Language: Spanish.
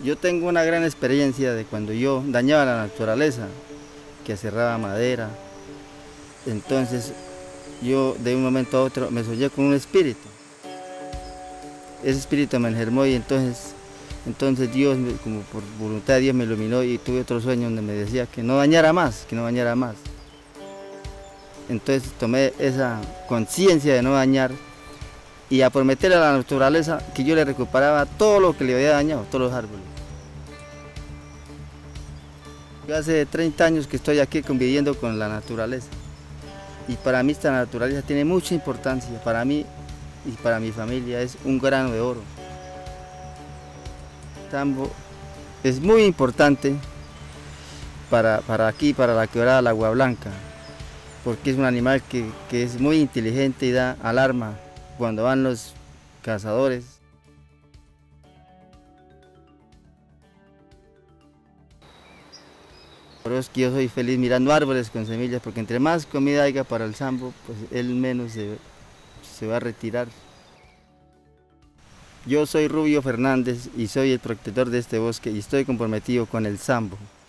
Yo tengo una gran experiencia de cuando yo dañaba la naturaleza, que cerraba madera. Entonces yo de un momento a otro me soñé con un espíritu. Ese espíritu me enfermó y entonces Dios, como por voluntad de Dios, me iluminó y tuve otro sueño donde me decía que no dañara más, que no dañara más. Entonces tomé esa conciencia de no dañar y a prometerle a la naturaleza que yo le recuperaba todo lo que le había dañado, todos los árboles. Yo hace 30 años que estoy aquí conviviendo con la naturaleza y para mí esta naturaleza tiene mucha importancia, para mí y para mi familia es un grano de oro. El tambo es muy importante para aquí, para la quebrada del Agua Blanca, porque es un animal que es muy inteligente y da alarma cuando van los cazadores. Por eso es que yo soy feliz mirando árboles con semillas, porque entre más comida haya para el sambo, pues él menos se va a retirar. Yo soy Rubio Fernández y soy el protector de este bosque y estoy comprometido con el sambo.